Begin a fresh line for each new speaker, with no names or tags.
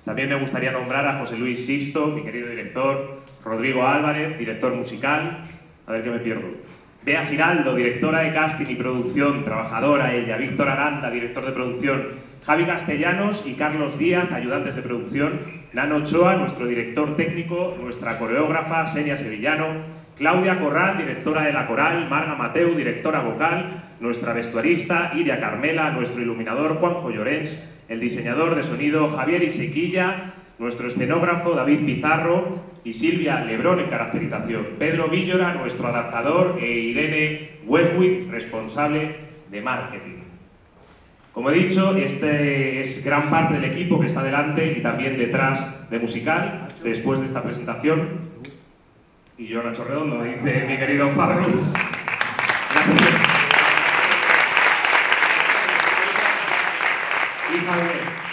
También me gustaría nombrar a José Luis Sixto, mi querido director, Rodrigo Álvarez, director musical, a ver qué me pierdo. Bea Giraldo, directora de casting y producción, trabajadora ella, Víctor Aranda, director de producción, Javi Castellanos y Carlos Díaz, ayudantes de producción, Nano Ochoa, nuestro director técnico, nuestra coreógrafa, Senia Sevillano, Claudia Corral, directora de la coral, Marga Mateu, directora vocal, nuestra vestuarista, Iria Carmela, nuestro iluminador, Juanjo Llorens, el diseñador de sonido, Javier Isequilla, nuestro escenógrafo, David Pizarro y Silvia Lebrón en caracterización, Pedro Villora, nuestro adaptador, e Irene Westwick, responsable de marketing. Como he dicho, este es gran parte del equipo que está delante y también detrás de Musical, después de esta presentación. Y yo, Nacho Redondo, dice mi querido Farru. Gracias. Y Javier.